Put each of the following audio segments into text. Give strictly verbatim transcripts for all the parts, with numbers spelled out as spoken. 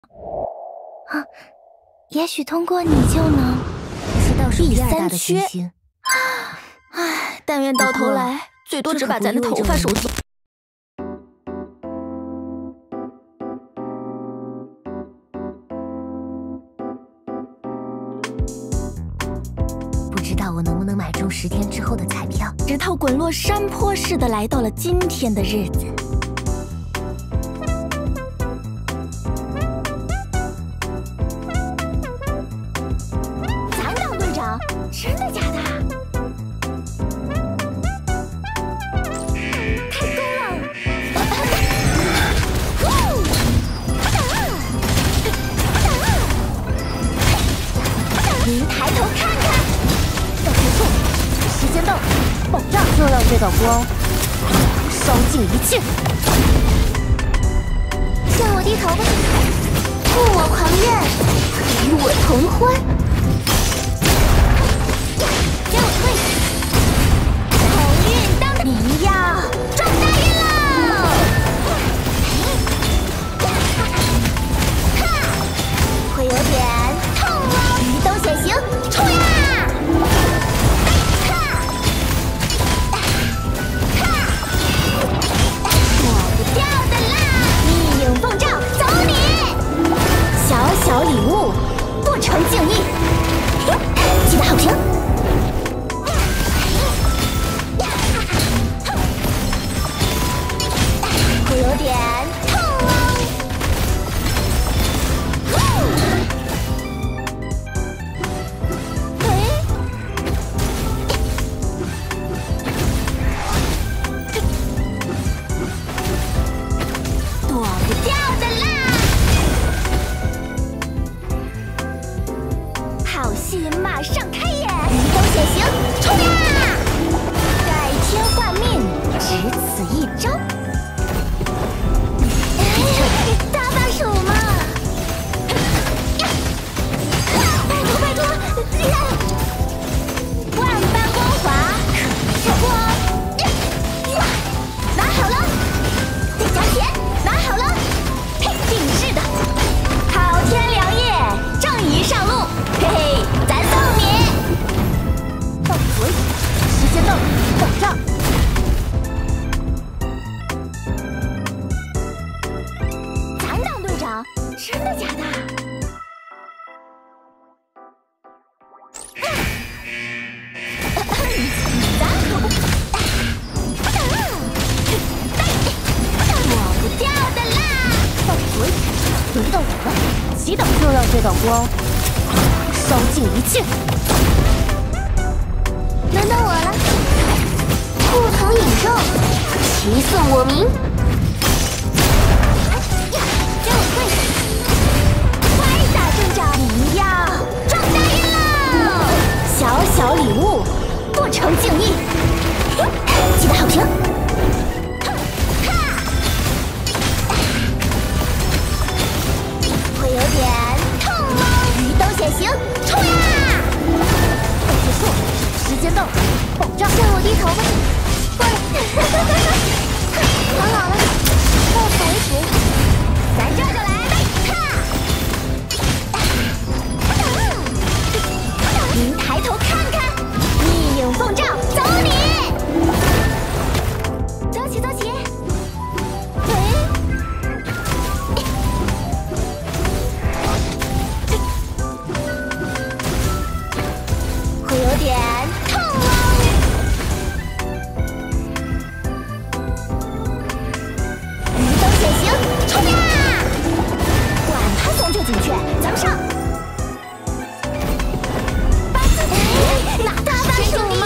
啊，也许通过你就能是倒数第二大的行星。 唉，但愿到头来最多只把咱的头发收走。 不知道我能不能买中十天之后的彩票？ 石头滚落山坡似的来到了今天的日子。 真的假的？太高了！您抬头看看，要结束，时间到，爆炸！就让这道光烧尽一切。向我低头吧，护我狂焰，与我同欢。 你要撞大运喽！会有点痛哦。鱼都显形，冲呀！躲不掉的啦！逆影凤照，走你！小小礼物，不成敬意。记得好评。 有点痛哦！哎，躲不掉的啦！好戏马上开演，移动显形，冲呀！改天换命，只此一招。 搭把手嘛！拜托拜托，万般光华可是光。拿好了，再加钱，拿好了，嘿，定制的。好天良夜，正义上路，嘿嘿，咱送你。到嘴，时间到，爆炸。 真的假的？躲不掉的啦！到嘴，轮到我了，祈祷就让这道光烧尽一切。轮到我了，不同引众，齐颂我名。 你要撞大运喽！小小礼物，不成敬意。记得好评。会有点痛哦。鱼都显形，冲呀！快结束，时间到，爆炸！向我低头吧。过来，躺好了，到此为止。咱这就来。 您抬头看看，逆影凤照，走你！走起走起！喂，会有点痛哦。鱼都显形，冲呀！管他松这紧缺，咱们上！ 拿搭把手嘛！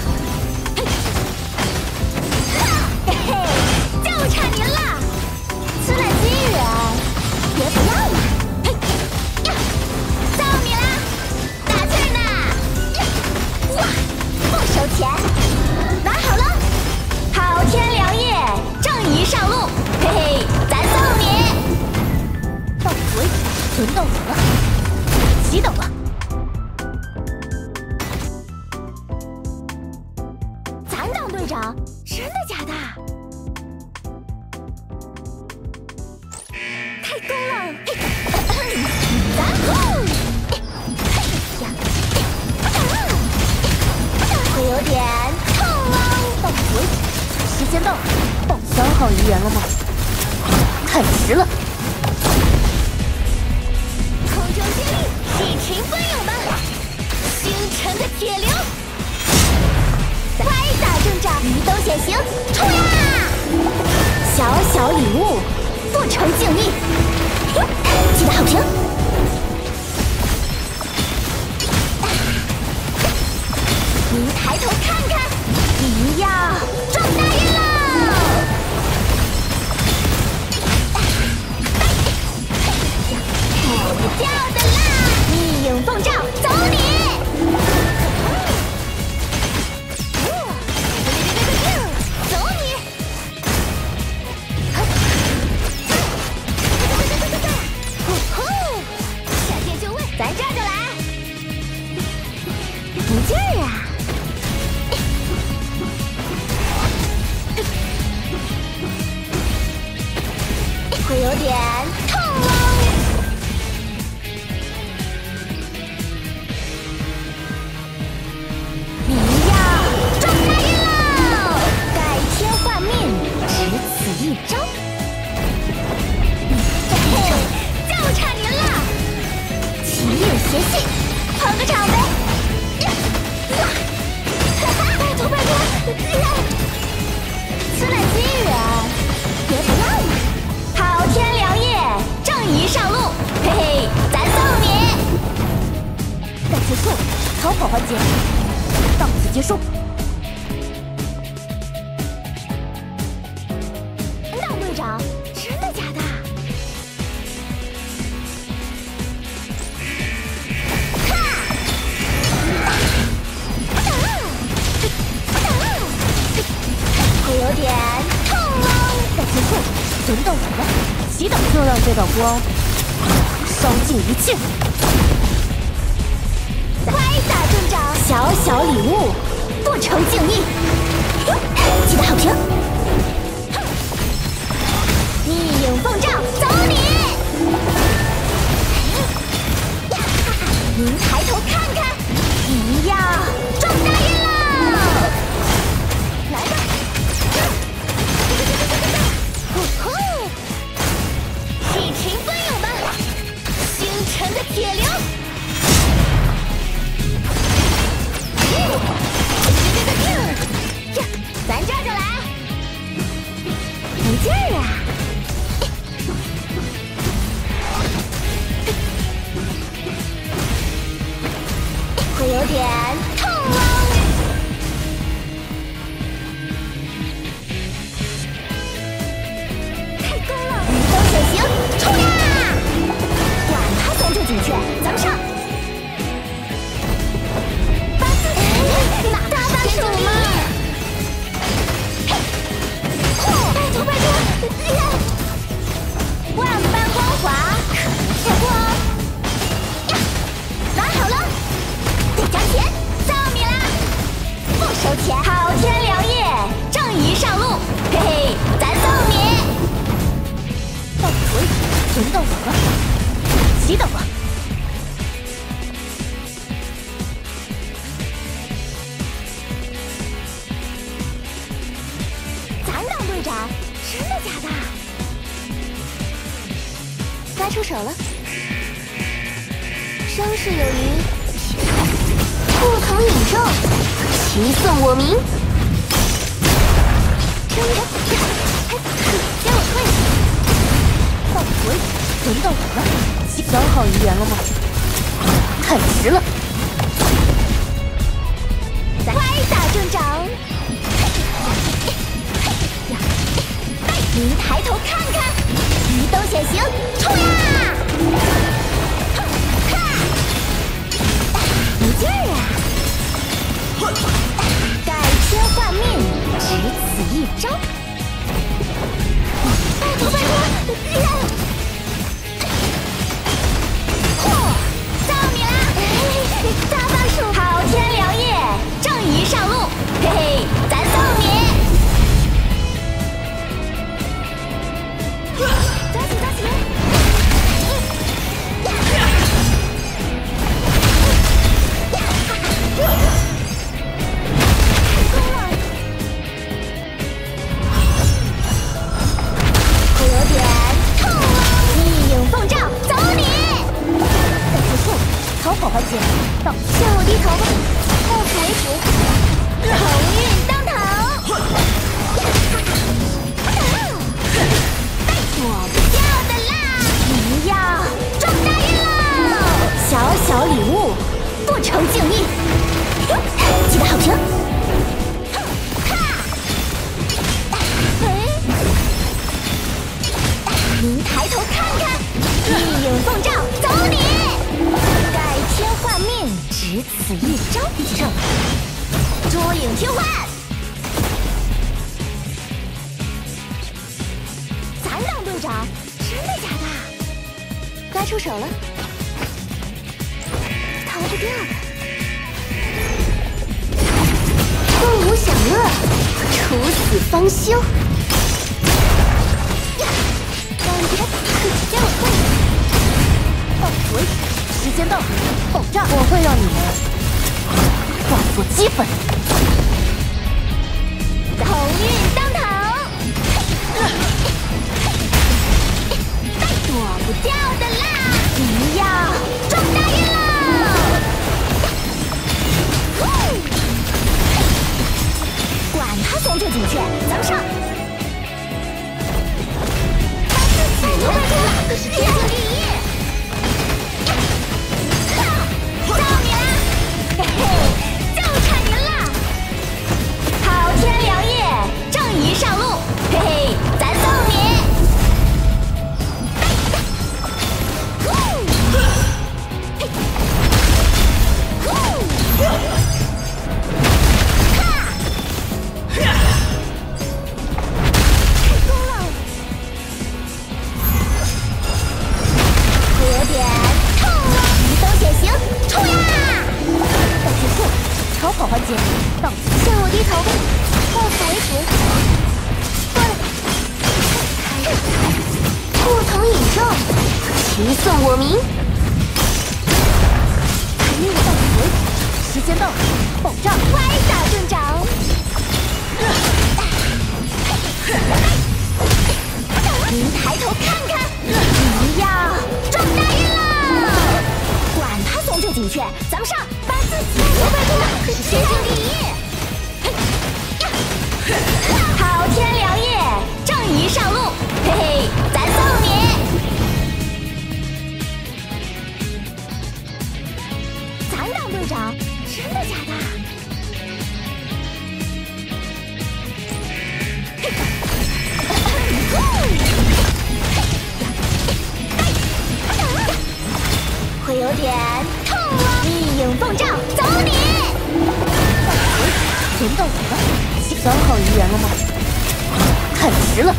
嘿嘿，就差您了！此乃机缘，别不要了！嘿呀，到你啦！打气呢！哇，不收钱，拿好了！好天良夜，正义上路！嘿嘿，咱送你！到此为止，轮到我了，祈祷了。 队长，真的假的？太高了！ 好遗言了吗？太迟了。 空中接力，一群奔涌吧！星辰的铁流，拍打正掌，移动显形，冲呀！小小礼物，不成敬意。记得好评。您抬头看看，您要撞大运喽！不掉的啦！逆影凤照，走你！走你！闪电就位，咱这就来！没劲儿啊！会有点痛哦。你要撞大运喽！改天换命，只此一招。嘿嘿，就差您了！奇影邪气，捧个场呗！拜托拜托！此乃机缘，别不要嘛！好天良夜，正义上路，嘿嘿，咱送你！感谢错了，逃跑环节到此结束。大队长，真的假的？哈！会有点痛哦。感谢错了，轮到我了。祈祷就让这道光烧尽一切。拍打正掌，小小礼物，不成敬意。记得好评。逆影凤照，走你！您抬头看看，您要撞大运喽！来吧！呼呼！一群奔涌吧，星辰的铁流。这，咱这就来，没劲儿啊！会有点痛哦。太高了，移动显形，冲呀！管他三处警雀，咱们上！八字腿，哪大大手吗？嘿，嚯！拜托拜托，呀！万般光华，可不错过哦。呀，拿好了，得加钱，送你啦！不收钱，好天良夜，正义上路，嘿嘿，咱送你。到此为止，轮到我了，祈祷吧。咱当队长，真的假的？该出手了。生事有余，不同宇宙，其送我名。真的，还给我退下！到此为止，轮到我了。想好遗言了吗？太迟了。拍打正掌。您抬头看看，移动显形，冲呀！没劲儿啊！改天换命，只此一招。拜托拜托！嚯，到你啦！大巴数，好天良夜，正义上路，嘿嘿，咱送你！抓紧抓紧！ 到向我低头吧，到此为止。鸿运当头，躲不掉的啦！你要中大运喽！小小礼物，不成敬意。记得好评。您抬头看看，一影奉诏，走你！改天换命，只此一招。上，捉影听唤。咱当队长，真的假的？该出手了，逃不掉的。凤舞享乐，处死方休。感觉可只见我会。到此为止，时间到了，爆炸！ 我会让你们化作齑粉。 鸿运当头，躲不掉的啦！你要中大运喽！管他松雀锦雀，咱们上！拜托拜托，可是天经地义。到你啦！嘿嘿，就差您了。好天良夜，正义上路，嘿嘿，咱送你。 逃跑环节到， 向我低头吧，到此为止。过来，不同引证，齐颂我名。 任务到此为止，时间到了，爆炸！ 歪打正着。您抬头看看，您要中大运喽！管他松雀锦雀，咱们上！把自己拜托拜托，可是天经地义。好天良夜，正义上路，嘿嘿，咱送你。咱当队长，真的假的？会有点痛哦！一影奉诏，走你！ 轮到我了，想好遗言了吗？太迟了！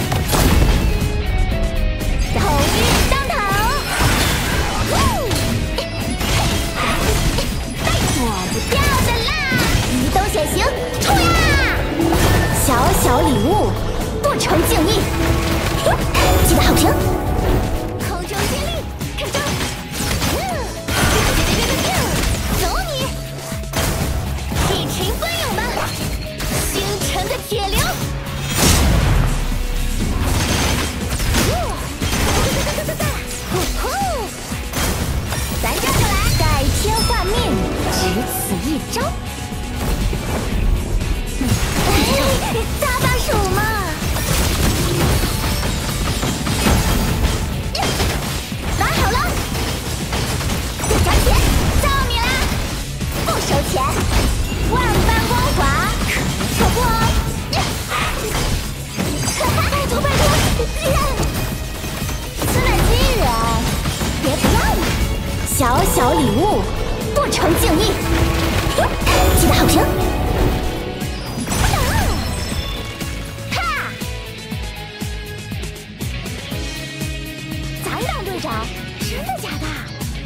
鸿运当头，躲不掉的啦！移动显形，冲呀！小小礼物，不成敬意。记得好评。空中接力，看招！走你！一群奔勇们，星辰的铁流。咱这就来改天换命，只此一招。哎，搭把手嘛！拿好了，队长姐，到你啦！不收钱，万般光华可不错过哦。拜托拜托，此乃机缘，别不要了。小小礼物，不成敬意。记得好评。咱当队长，真的假的？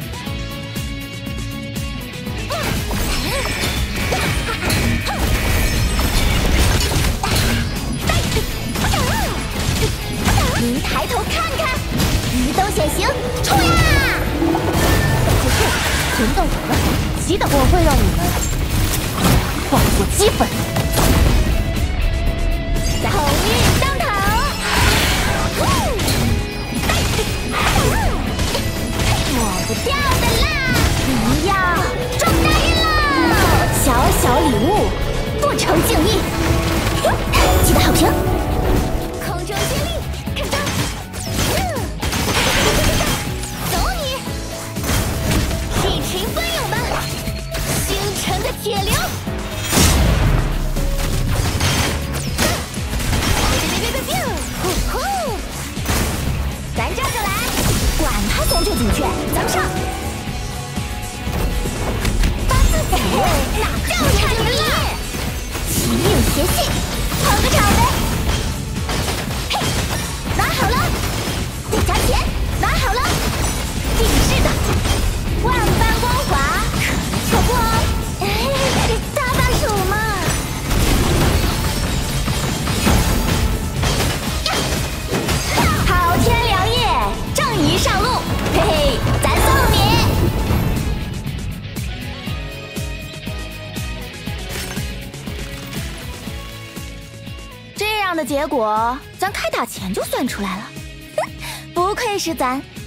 您抬头看看，移动显形，冲呀！ 结束，轮到我了，急的我会让你们化作齑粉。 鸿运当头，躲不掉的啦！你要小礼物，不成敬意。记得好评。 空中接力，看招！嗯，走你！一群奔涌吧，星辰的铁流。别别别别！呼呼！咱这就来，管他公主准确，咱们上！把自己哪就差你了！奇运邪气，捧个场呗！嘿，拿好了，再加钱，拿好了，定制的，万般光华，可错不哦！哎，搭把手嘛！好天良夜，正义上路，嘿嘿，咱送你！ 这样的结果，咱开打前就算出来了。不愧是咱